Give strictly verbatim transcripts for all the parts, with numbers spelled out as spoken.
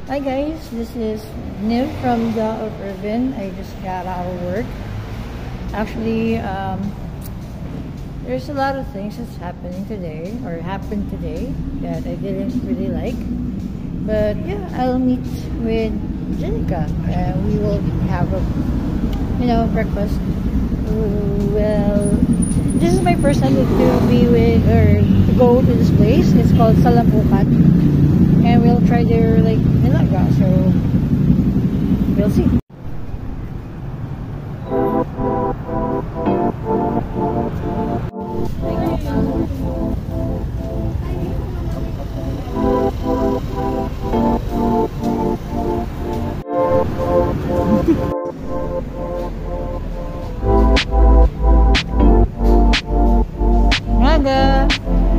Hi guys, this is Niv from the Urban. I just got out of work. Actually, um, there's a lot of things that's happening today, or happened today, that I didn't really like. But yeah, I'll meet with Jenica and we will have a, you know, breakfast. Well, this is my first time to be with, or to go to this place. It's called Salam-ukan. And we'll try their like nilaga, so we'll see. Naga.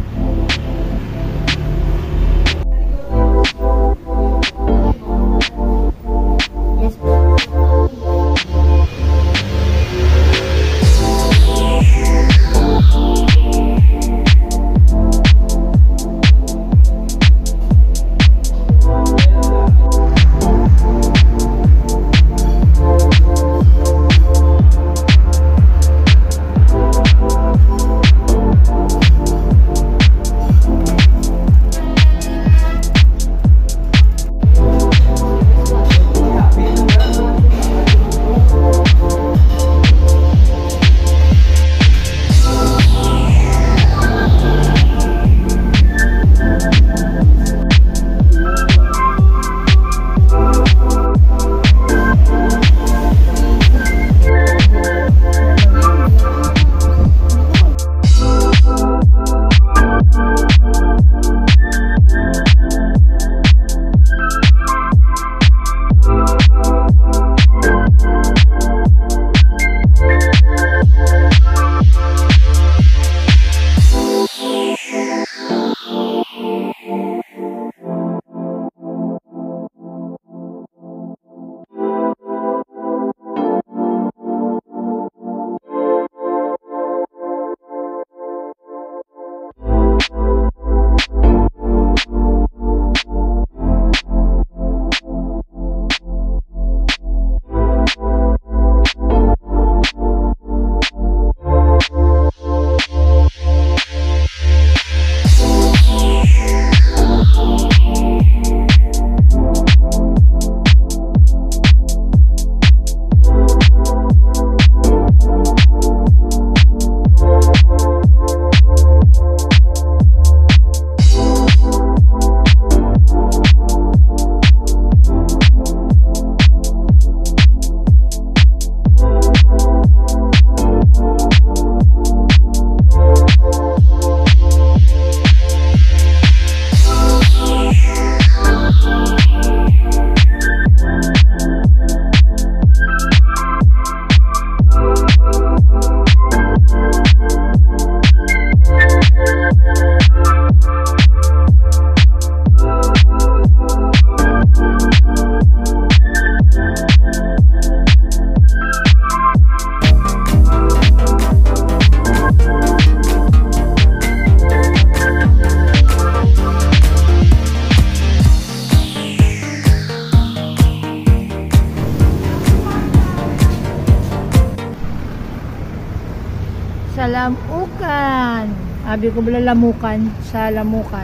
Salam-ukan. Sabi ko bala lamukan. Salamukan.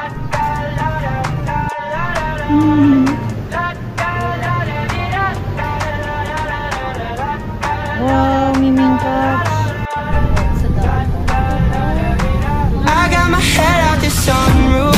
Hmm. Wow, miming cups. I got my head out the sunroof.